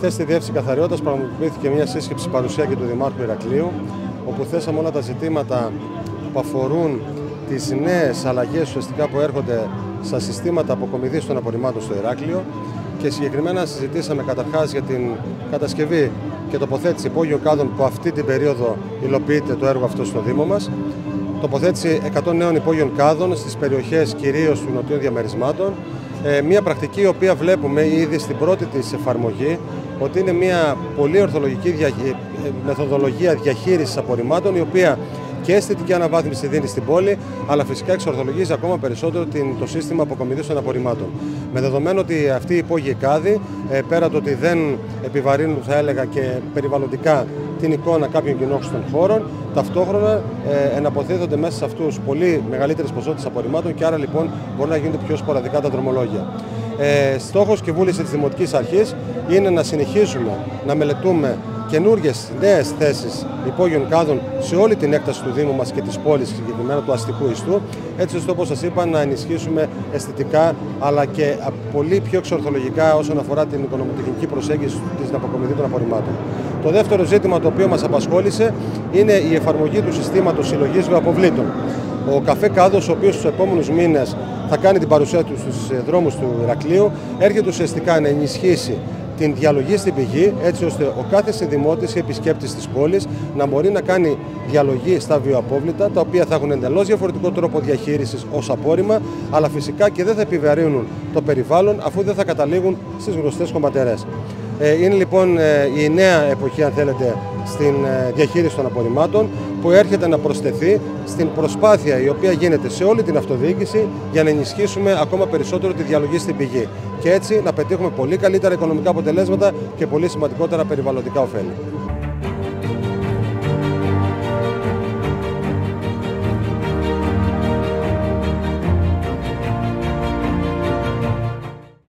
Χθες στη Διεύθυνση Καθαριότητας πραγματοποιήθηκε μια σύσκεψη παρουσία και του Δημάρχου Ηρακλείου, όπου θέσαμε όλα τα ζητήματα που αφορούν τις νέες αλλαγές ουσιαστικά που έρχονται στα συστήματα αποκομιδής των απορριμμάτων στο Ηράκλειο και συγκεκριμένα συζητήσαμε καταρχάς για την κατασκευή και τοποθέτηση υπόγειων κάδων που αυτή την περίοδο υλοποιείται το έργο αυτό στο Δήμο μας. Τοποθέτηση 100 νέων υπόγειων κάδων στις περιοχές κυρίως των νοτιών διαμερισμάτων. Μια πρακτική η οποία βλέπουμε ήδη στην πρώτη της εφαρμογή ότι είναι μια πολύ ορθολογική μεθοδολογία διαχείρισης απορριμμάτων, η οποία και αισθητική αναβάθμιση δίνει στην πόλη, αλλά φυσικά εξορθολογίζει ακόμα περισσότερο το σύστημα αποκομιδής των απορριμμάτων. Με δεδομένο ότι αυτοί οι υπόγειοι κάδοι, πέρα το ότι δεν επιβαρύνουν, θα έλεγα, και περιβαλλοντικά την εικόνα κάποιων κοινόχρηστων χώρων, ταυτόχρονα εναποθέτονται μέσα σε αυτούς πολύ μεγαλύτερες ποσότητες απορριμμάτων και άρα λοιπόν μπορεί να γίνονται πιο σποραδικά τα δρομολόγια. Στόχος και βούληση της Δημοτικής Αρχής είναι να συνεχίσουμε να μελετούμε καινούργιες νέες θέσεις υπόγειων κάδων σε όλη την έκταση του Δήμου μας και της πόλης, συγκεκριμένα του αστικού ιστού, έτσι ώστε, όπως σας είπα, να ενισχύσουμε αισθητικά αλλά και πολύ πιο εξορθολογικά όσον αφορά την οικονομοτεχνική προσέγγιση της αποκομιδής των απορριμμάτων. Το δεύτερο ζήτημα το οποίο μας απασχόλησε είναι η εφαρμογή του συστήματος συλλογής βιοαποβλήτων. Ο καφέ κάδος, ο οποίος στους επόμενους μήνες θα κάνει την παρουσία του στους δρόμους του Ηρακλείου, έρχεται ουσιαστικά να ενισχύσει την διαλογή στην πηγή, έτσι ώστε ο κάθε συνδημότης ή επισκέπτης της πόλης να μπορεί να κάνει διαλογή στα βιοαπόβλητα, τα οποία θα έχουν εντελώς διαφορετικό τρόπο διαχείρισης ως απόρριμμα, αλλά φυσικά και δεν θα επιβαρύνουν το περιβάλλον, αφού δεν θα καταλήγουν στις γνωστές χωματερές. Είναι λοιπόν η νέα εποχή, αν θέλετε, στην διαχείριση των απορριμμάτων, που έρχεται να προσθεθεί στην προσπάθεια η οποία γίνεται σε όλη την αυτοδιοίκηση για να ενισχύσουμε ακόμα περισσότερο τη διαλογή στην πηγή και έτσι να πετύχουμε πολύ καλύτερα οικονομικά αποτελέσματα και πολύ σημαντικότερα περιβαλλοντικά ωφέλη.